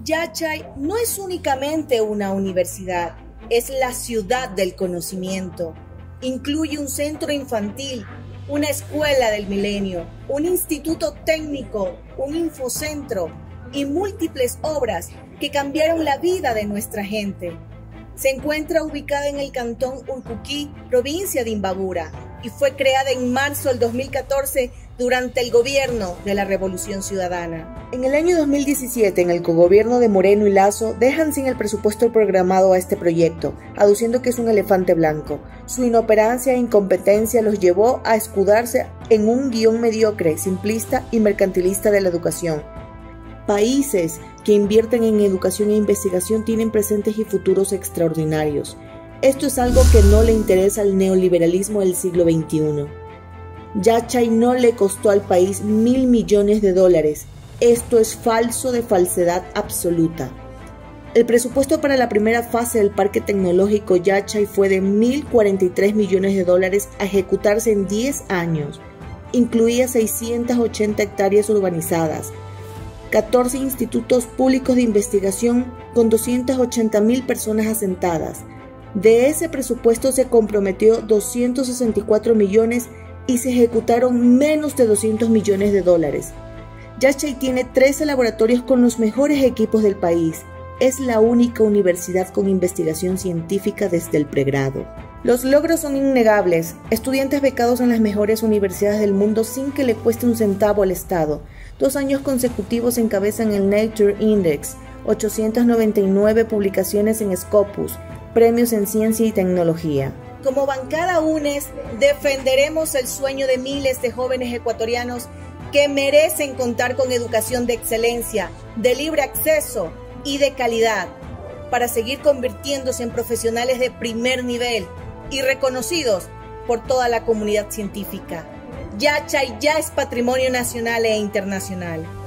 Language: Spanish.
Yachay no es únicamente una universidad, es la ciudad del conocimiento. Incluye un centro infantil, una escuela del milenio, un instituto técnico, un infocentro y múltiples obras que cambiaron la vida de nuestra gente. Se encuentra ubicada en el cantón Urcuquí, provincia de Imbabura, y fue creada en marzo del 2014 durante el gobierno de la Revolución Ciudadana. En el año 2017, en el cogobierno de Moreno y Lasso, dejan sin el presupuesto programado a este proyecto, aduciendo que es un elefante blanco. Su inoperancia e incompetencia los llevó a escudarse en un guión mediocre, simplista y mercantilista de la educación. Países que invierten en educación e investigación tienen presentes y futuros extraordinarios. Esto es algo que no le interesa al neoliberalismo del siglo XXI. Yachay no le costó al país $1.000 millones. Esto es falso de falsedad absoluta. El presupuesto para la primera fase del Parque Tecnológico Yachay fue de $1.043 millones a ejecutarse en 10 años. Incluía 680 hectáreas urbanizadas, 14 institutos públicos de investigación con 280.000 personas asentadas. De ese presupuesto se comprometió 264 millones y se ejecutaron menos de $200 millones. Yachay tiene 13 laboratorios con los mejores equipos del país. Es la única universidad con investigación científica desde el pregrado. Los logros son innegables. Estudiantes becados en las mejores universidades del mundo sin que le cueste un centavo al Estado. 2 años consecutivos encabezan el Nature Index, 899 publicaciones en Scopus, premios en ciencia y tecnología. Como bancada UNES, defenderemos el sueño de miles de jóvenes ecuatorianos que merecen contar con educación de excelencia, de libre acceso y de calidad, para seguir convirtiéndose en profesionales de primer nivel y reconocidos por toda la comunidad científica. Yachay ya es patrimonio nacional e internacional.